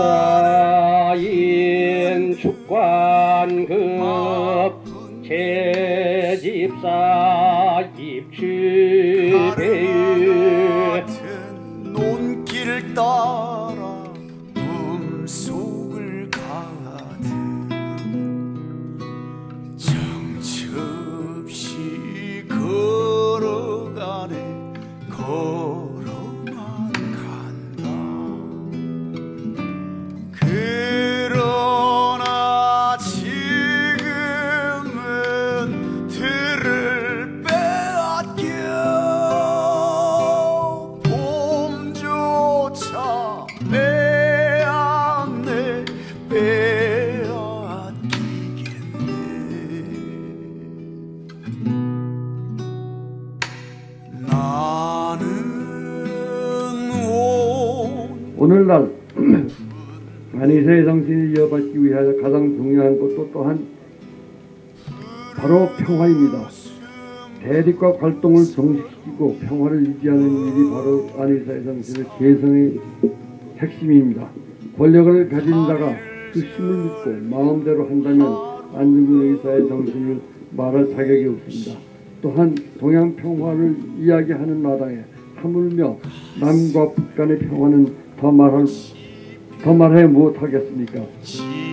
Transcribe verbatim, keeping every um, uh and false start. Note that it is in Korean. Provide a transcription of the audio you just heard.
제집사인 축관급 제집사 입추배유 논길 따라 꿈속을 가득 정처 없이 걸어가네 걸어만 간다. 그러나 지금은 들을 빼앗겨 봄조차 빼앗네 빼앗기겠네. 나는 오늘날 안희사의 정신을 이어받기 위하여 가장 중요한 것도 또한 바로 평화입니다. 대립과 활동을 정식시키고 평화를 유지하는 일이 바로 안희사의 정신의 개성의 핵심입니다. 권력을 가진 자가 그 힘을 믿고 마음대로 한다면 안중근 의사의 정신을 말할 자격이 없습니다. 또한 동양 평화를 이야기하는 마당에 하물며 남과 북 간의 평화는 더 말할 더 말해 못하겠습니까?